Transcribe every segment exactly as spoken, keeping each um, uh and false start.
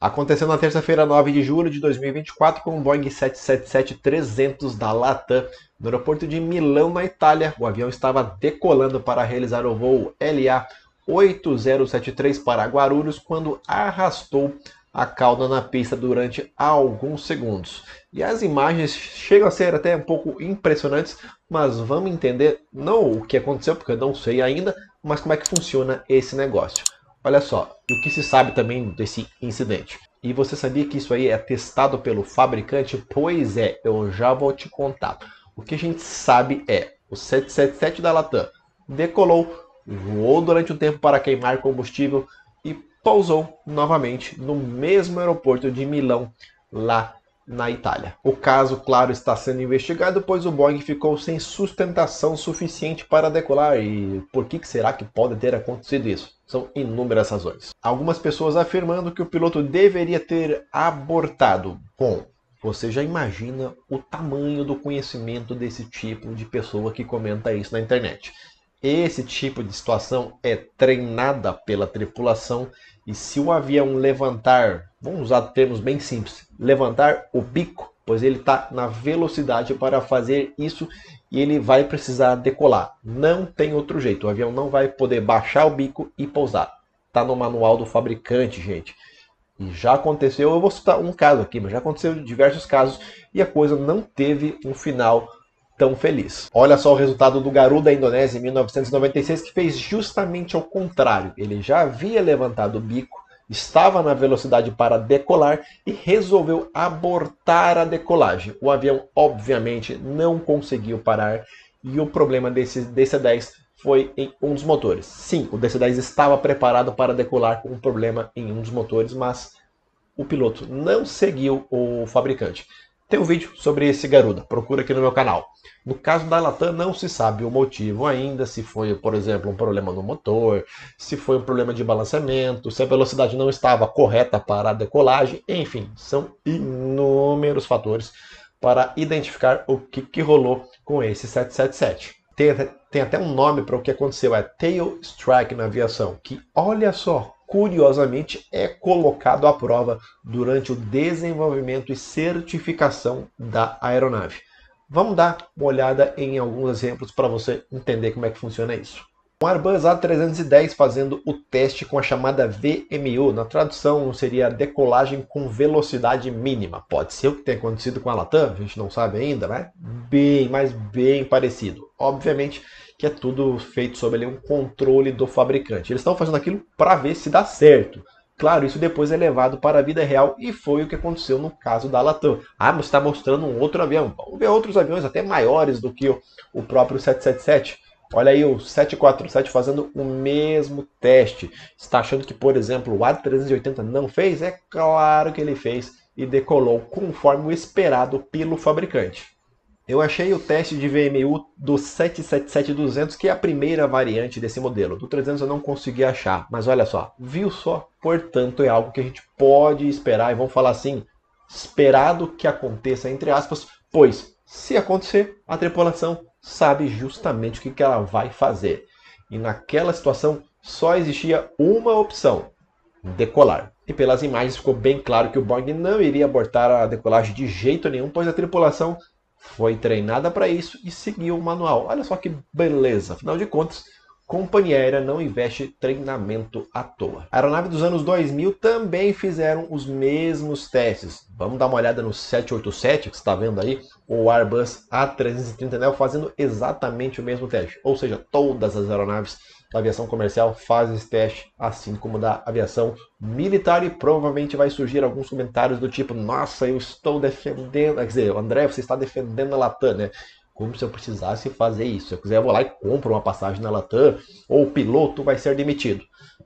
Aconteceu na terça-feira, nove de julho de dois mil e vinte e quatro, com o Boeing sete sete sete trezentos da Latam, no aeroporto de Milão, na Itália. O avião estava decolando para realizar o voo L A oito zero sete três para Guarulhos, quando arrastou a cauda na pista durante alguns segundos. E as imagens chegam a ser até um pouco impressionantes, mas vamos entender não o que aconteceu, porque eu não sei ainda, mas como é que funciona esse negócio. Olha só, e o que se sabe também desse incidente. E você sabia que isso aí é testado pelo fabricante? Pois é, eu já vou te contar. O que a gente sabe é, o sete sete sete da Latam decolou, voou durante um tempo para queimar combustível e pousou novamente no mesmo aeroporto de Milão, lá na Itália. O caso, claro, está sendo investigado, pois o Boeing ficou sem sustentação suficiente para decolar. E por que será que pode ter acontecido isso? São inúmeras razões. Algumas pessoas afirmando que o piloto deveria ter abortado. Bom, você já imagina o tamanho do conhecimento desse tipo de pessoa que comenta isso na internet. Esse tipo de situação é treinada pela tripulação, e se o avião levantar, vamos usar termos bem simples, levantar o bico, pois ele está na velocidade para fazer isso e ele vai precisar decolar. Não tem outro jeito, o avião não vai poder baixar o bico e pousar. Está no manual do fabricante, gente. E já aconteceu, eu vou citar um caso aqui, mas já aconteceu diversos casos e a coisa não teve um final tão feliz. Olha só o resultado do Garuda da Indonésia em mil novecentos e noventa e seis, que fez justamente ao contrário. Ele já havia levantado o bico, estava na velocidade para decolar e resolveu abortar a decolagem. O avião, obviamente, não conseguiu parar e o problema desse D C dez foi em um dos motores. Sim, o D C dez estava preparado para decolar com um problema em um dos motores, mas o piloto não seguiu o fabricante. Tem um vídeo sobre esse Garuda, procura aqui no meu canal. No caso da Latam, não se sabe o motivo ainda, se foi, por exemplo, um problema no motor, se foi um problema de balanceamento, se a velocidade não estava correta para a decolagem, enfim, são inúmeros fatores para identificar o que, que rolou com esse sete sete sete. Tem, tem até um nome para o que aconteceu, é Tail Strike na aviação, que, olha só, curiosamente, é colocado à prova durante o desenvolvimento e certificação da aeronave. Vamos dar uma olhada em alguns exemplos para você entender como é que funciona isso. Um Airbus A trezentos e dez fazendo o teste com a chamada V M U. Na tradução seria decolagem com velocidade mínima. Pode ser o que tem acontecido com a Latam, a gente não sabe ainda, né? Bem, mas bem parecido. Obviamente que é tudo feito sob ali um controle do fabricante. Eles estão fazendo aquilo para ver se dá certo. Claro, isso depois é levado para a vida real e foi o que aconteceu no caso da Latam. Ah, mas está mostrando um outro avião. Vamos ver outros aviões até maiores do que o, o próprio sete sete sete. Olha aí o sete quatro sete fazendo o mesmo teste. Está achando que, por exemplo, o A trezentos e oitenta não fez? É claro que ele fez e decolou conforme o esperado pelo fabricante. Eu achei o teste de V M U do sete sete sete duzentos, que é a primeira variante desse modelo. Do trezentos eu não consegui achar, mas olha só, viu só? Portanto, é algo que a gente pode esperar, e vamos falar assim, esperado que aconteça, entre aspas, pois, se acontecer, a tripulação sabe justamente o que ela vai fazer. E naquela situação, só existia uma opção, decolar. E pelas imagens ficou bem claro que o Boeing não iria abortar a decolagem de jeito nenhum, pois a tripulação foi treinada para isso e seguiu o manual. Olha só que beleza. Afinal de contas, companhia aérea não investe treinamento à toa. A aeronave dos anos dois mil também fizeram os mesmos testes. Vamos dar uma olhada no sete oito sete, que você está vendo aí, o Airbus A trezentos e trinta neo fazendo exatamente o mesmo teste. Ou seja, todas as aeronaves da aviação comercial fazem esse teste, assim como da aviação militar, e provavelmente vai surgir alguns comentários do tipo: nossa, eu estou defendendo, quer dizer, André, você está defendendo a Latam, né? Como se eu precisasse fazer isso. Se eu quiser, eu vou lá e compro uma passagem na Latam, ou o piloto vai ser demitido.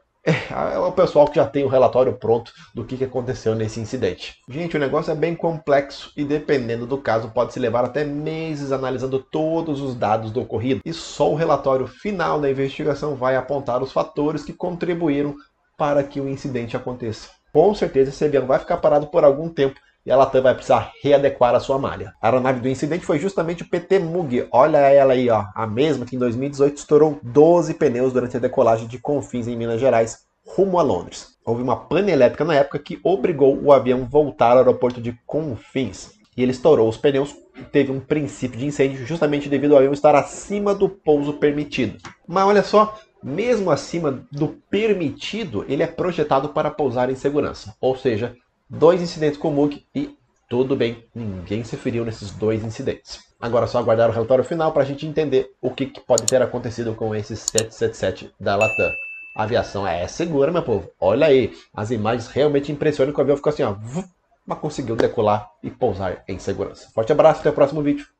É o pessoal que já tem o relatório pronto do que aconteceu nesse incidente. Gente, o negócio é bem complexo e, dependendo do caso, pode se levar até meses analisando todos os dados do ocorrido. E só o relatório final da investigação vai apontar os fatores que contribuíram para que o incidente aconteça. Com certeza esse avião vai ficar parado por algum tempo e a Latam vai precisar readequar a sua malha. A aeronave do incidente foi justamente o P T Mug. Olha ela aí, ó, a mesma que em dois mil e dezoito estourou doze pneus durante a decolagem de Confins em Minas Gerais, rumo a Londres. Houve uma pane elétrica na época que obrigou o avião a voltar ao aeroporto de Confins. E ele estourou os pneus e teve um princípio de incêndio justamente devido ao avião estar acima do pouso permitido. Mas olha só, mesmo acima do permitido, ele é projetado para pousar em segurança. Ou seja, dois incidentes com o M U G e tudo bem, ninguém se feriu nesses dois incidentes. Agora é só aguardar o relatório final para a gente entender o que, que pode ter acontecido com esse sete sete sete da Latam. A aviação é segura, meu povo. Olha aí, as imagens realmente impressionam que o avião ficou assim, ó, mas conseguiu decolar e pousar em segurança. Forte abraço, até o próximo vídeo.